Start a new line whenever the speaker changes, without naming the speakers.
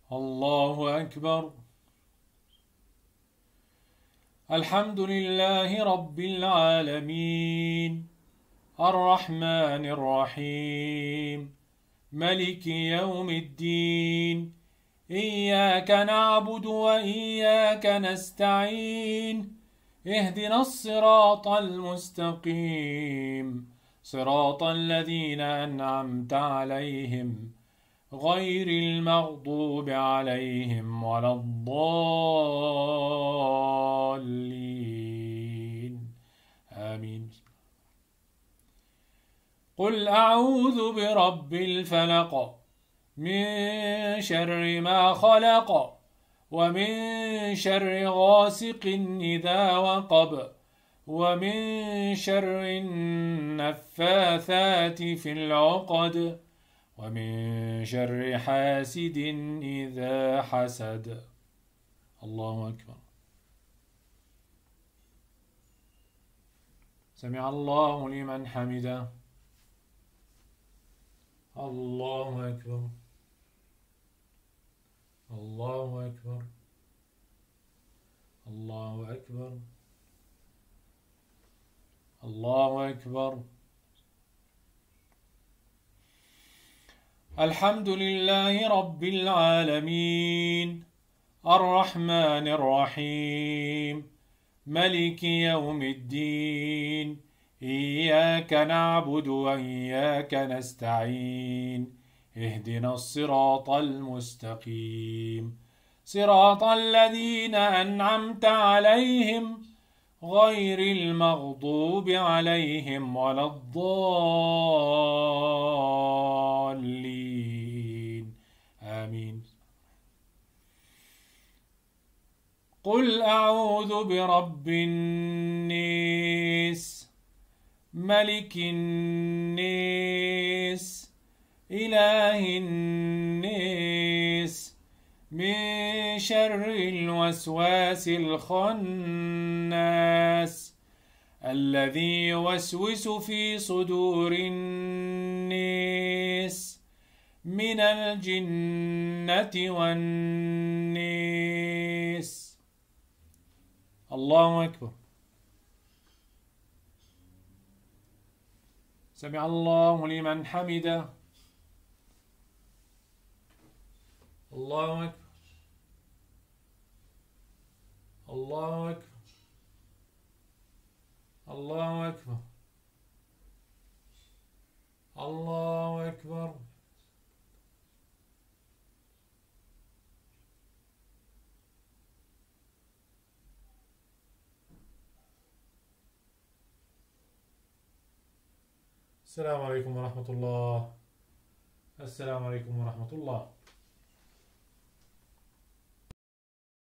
الله أكبر. الحمد لله رب العالمين، الرحمن الرحيم، ملك يوم الدين. إياك نعبد وإياك نستعين، اهدنا الصراط المستقيم، صراط الذين أنعمت عليهم غير المغضوب عليهم ولا الضالين. آمين. قل أعوذ برب الفلق من شر ما خلق، ومن شر غاسق إذا وقب، ومن شر النفاثات في العقد، ومن شر حاسد إذا حسد. الله أكبر. سمع الله لمن حمده. الله أكبر. الله أكبر. الله أكبر. الله أكبر. الحمد لله رب العالمين، الرحمن الرحيم، ملك يوم الدين. إياك نعبد وإياك نستعين، اهدنا الصراط المستقيم، صراط الذين أنعمت عليهم غير المغضوب عليهم ولا الضالين. آمين. قل أعوذ برب الناس، ملك الناس، إله الناس، من شر الوسواس الخناس، الذي يوسوس في صدور الناس من الجنة والناس. الله أكبر. سمع الله لمن حمده. الله أكبر. الله أكبر. الله أكبر. الله أكبر. السلام عليكم ورحمة الله. السلام عليكم ورحمة الله.